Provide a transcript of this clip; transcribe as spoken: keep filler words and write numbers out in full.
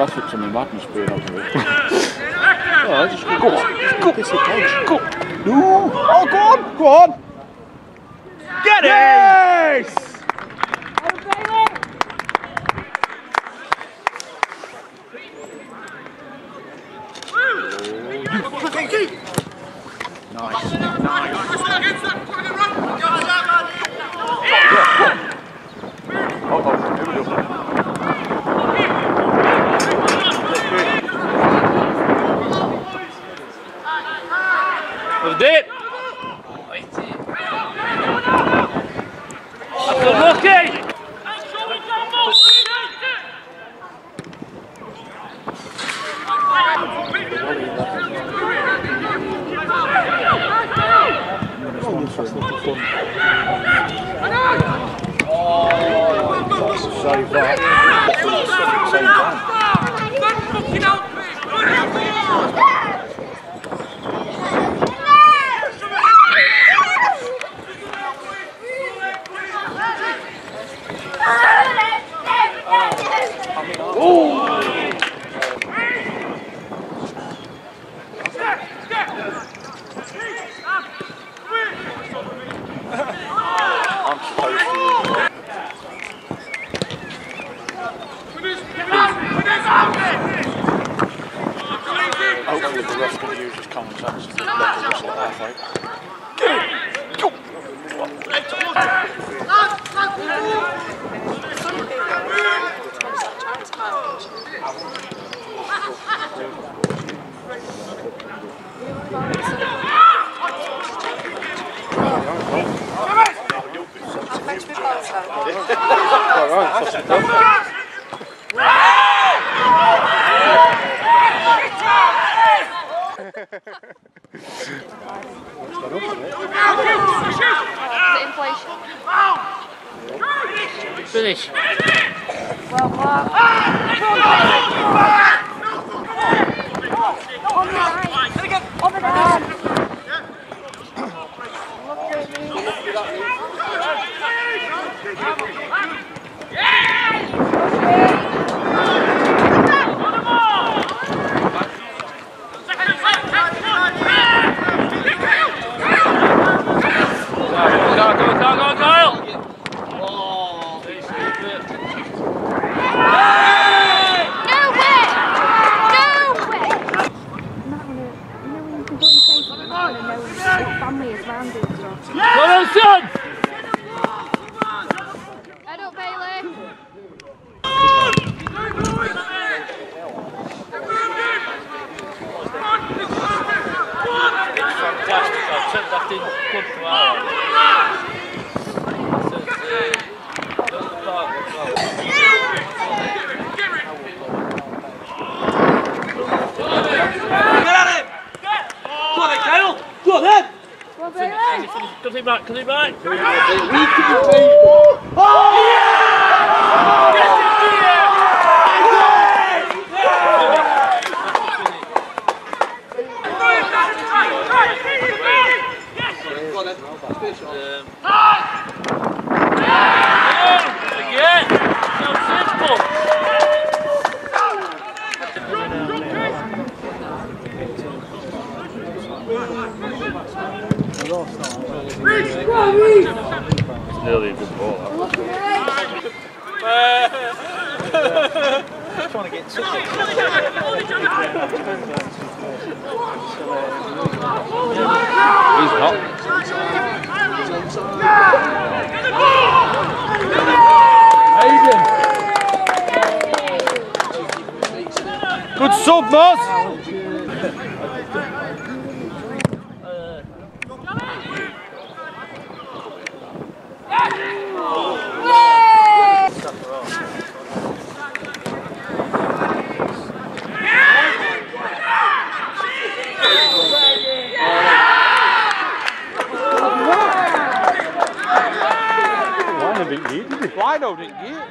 Parfitt to my madness being up here. Oh, just go, go on, just go, go. No! Oh, go on, go on! Get it! Yes! Nice, nice. Oh, oh, here we go. Was it? Good looking! Save that. Save that. Hopefully the rest can use his common sense to let the whistle at halfway. Finish. Well, well. On the line. On the line. Cut it back, cut it back! Oh, again! So simple! It's nearly a good ball. Trying to get to it. He's hot. Aidan! Good sub, Moz! Lino didn't get it.